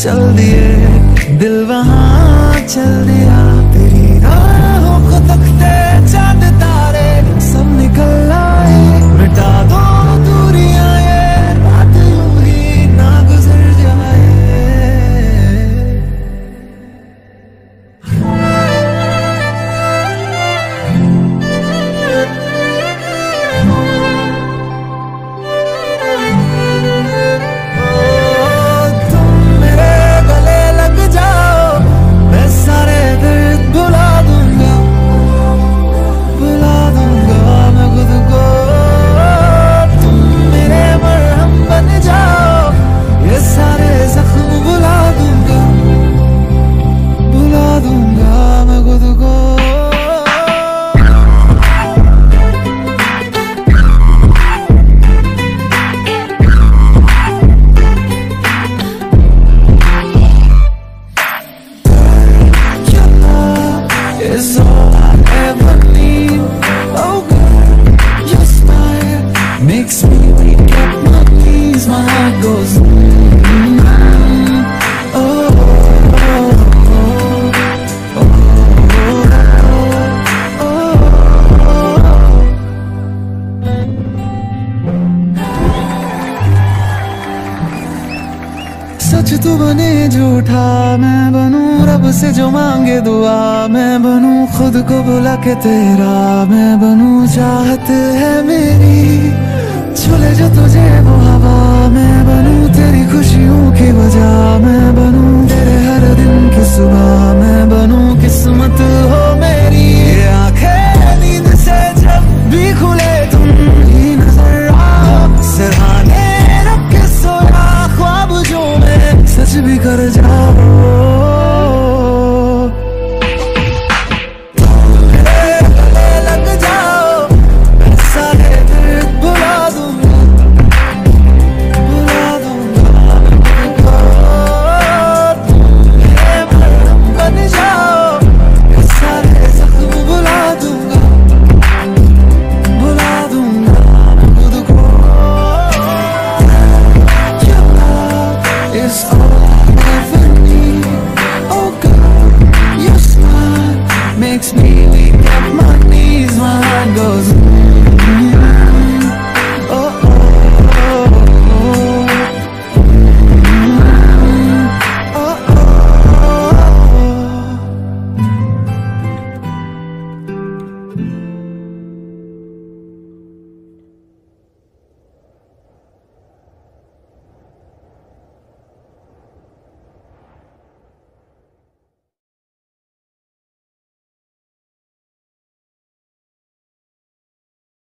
चल दिए, दिल वहाँ चल दिया। तेरी राहों को तकते चांद तारे सब निकल आए, मिटा दो दूरियां ये रात यूं ही ना गुजर जाए। Is all I ever need. Oh God, your smile makes me weak at my knees. My heart goes oh, oh, oh, oh, oh. सच तू बने झूठा, मैं बनूं रब से जो मांगे दुआ। मैं बनूं खुद को बुला के तेरा, मैं बनूं चाहत है मेरी छूले जो तुझे वो हवा। मैं बनूं तेरी खुशियों की वजह, मैं बनूं तेरे हर दिन की सुबह। मैं बनूं किस्मत